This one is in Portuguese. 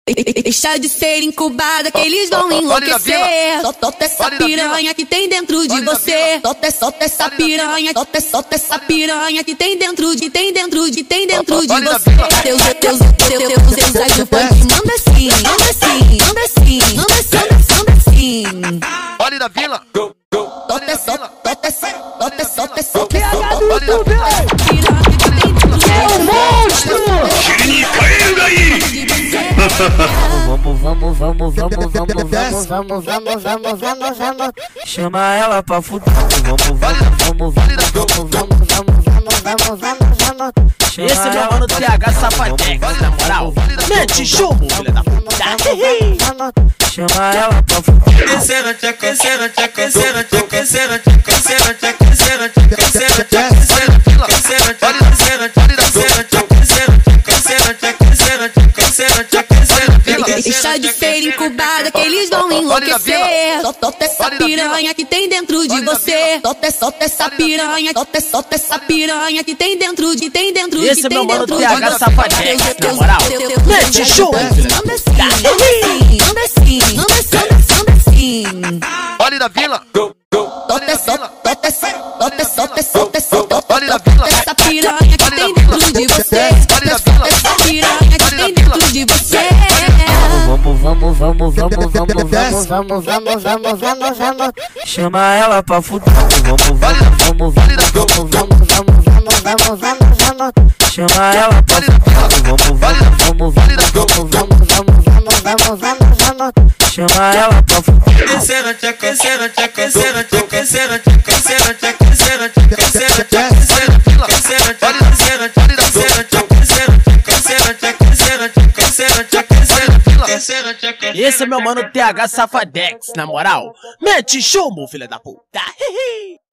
Deixa de ser incubada que eles vão enlouquecer. Solta essa piranha que tem dentro de você. Solta essa piranha, solta essa piranha que tem dentro de você. Teus ajudantes manda assim, manda assim, manda assim, manda assim, manda assim. Olha da vila. Solta essa Vamos. Chama ela pra fuder. Vamos. Esse meu mano TH Safadex, na moral. Mete chumbo, filha da puta. Chama ela pra fuder. Deixa de ser incubada que eles vão enlouquecer. Solta essa piranha que tem dentro de você. Solta essa piranha, solta essa piranha que tem dentro de você. Esse meu mano TH Safadex, na moral. Mete chumbo, filha da puta. Manda assim, manda assim. Olha da vila. Solta essa piranha que tem dentro de você. Solta essa piranha que tem dentro de você. Vamos. Chama ela pra fuder. Vamos. Chama ela pra fuder. Vamos. Chama ela pra fuder. Esse é meu mano TH Safadex, na moral. Mete chumbo, filha da puta.